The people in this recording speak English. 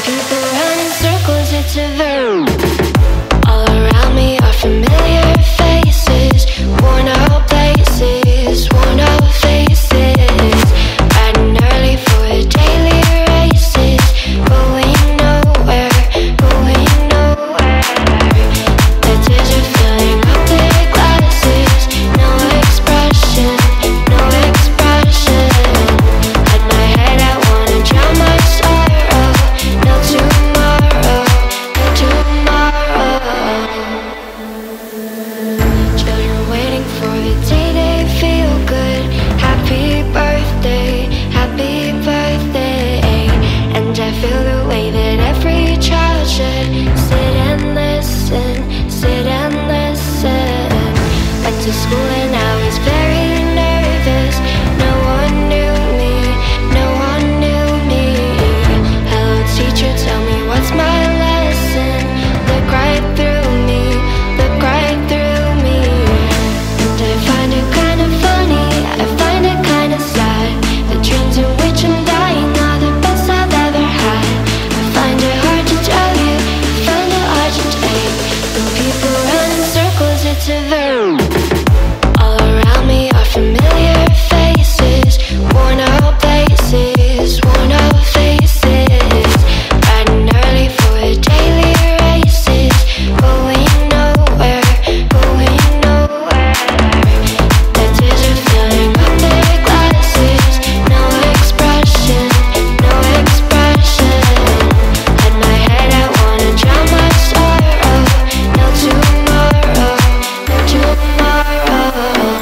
People run in circles, it's a verb. All around me are familiar faces, worn out places, worn out faces. Riding early for daily races, going nowhere, going nowhere. The tears are filling up their glasses, no expression, no expression. At my head I wanna drown my sorrow. No tomorrow, no tomorrow. Children waiting for the day they feel good. Happy birthday, happy birthday. And I feel the way that every child should. Sit and listen, sit and listen. Went to school and I was very nervous. No one knew me, no one knew me. Hello teacher, tell me what's my lesson. Look right through me, look right through me. And I find it kind of funny, I find it kind of sad. The dreams in which I'm dying are the best I've ever had. I find it hard to tell you, I find it hard to take. When people run in circles, it's a verb. All around me are familiar faces, worn out places, worn out faces. Riding early for daily races, going nowhere, going nowhere. The tears are filling up their glasses, no expression, no expression. At my head I wanna drown my sorrow. No tomorrow, no tomorrow.